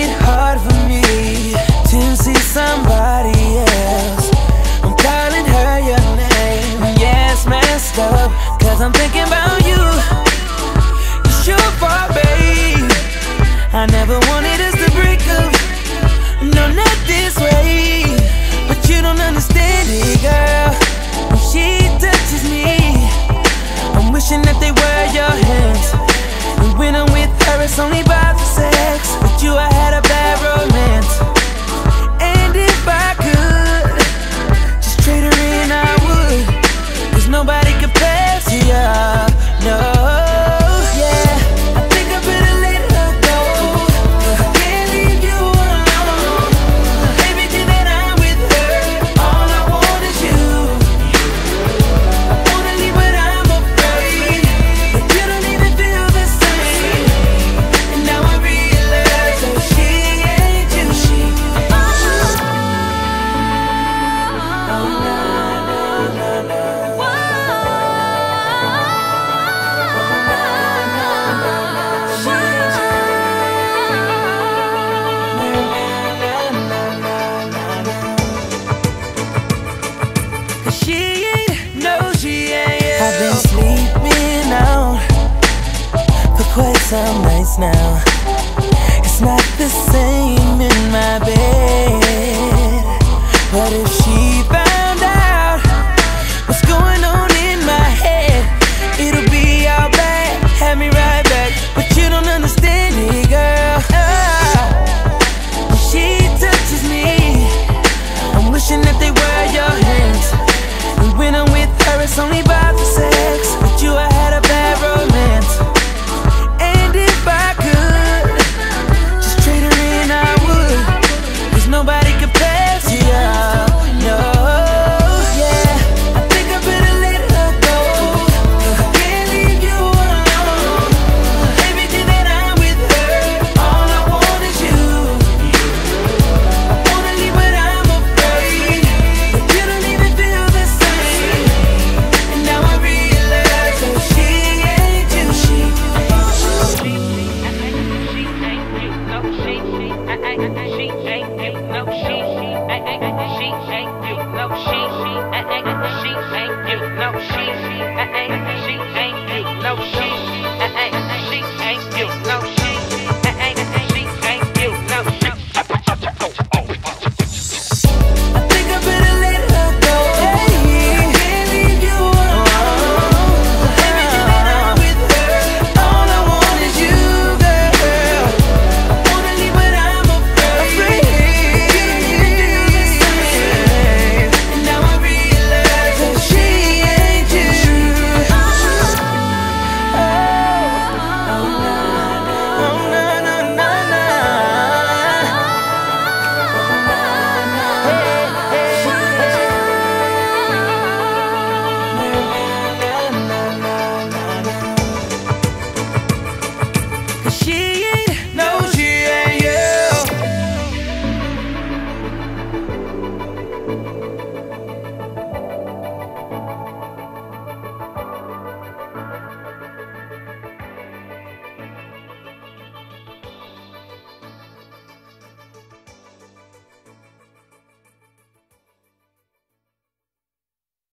it hard for me to see somebody else. I'm calling her your name. Yeah, it's messed up, cause I'm thinking about you. It's your fault, babe. I never wanted us to break up. No, not this way. But you don't understand it, girl. When she touches me, I'm wishing that they were your hands. And when I'm with her, it's only about the sex. With you, I had a bad romance. And if I could just trade her in, I would. Cause nobody compares to you, no. Yeah, I think I better let her go. I can't leave you alone. Every day that I'm with her, all I want is you. I wanna leave but I'm afraid that you don't even feel the same. And now I realize that she ain't you. Oh, no, no, no, no. She ain't, no she ain't. I've been sleeping out for quite some nights now. It's not the same in my bed. But if she found out what's going on in my head, it'll be all bad, have me right back. But you don't understand it, girl. When she touches me, I'm wishing that they were your hands. And when I'm with her, it's only about the sex. With you, I had a bad romance. And if I could just trade her in, I would. Cause nobody compares to you, no. Yeah, I think I better let her go. I can't leave you alone. Every day that I'm with her, all I want is you. I wanna leave but I'm afraid that you don't even feel the same. And now I realize that she ain't you. I think I better let her go. I can't leave you alone. Every day that I'm with her, all I want is you, girl. I wanna leave but I'm afraid that you don't even feel the same. And now I realize that she ain't you. Oh, no, no, no, no. She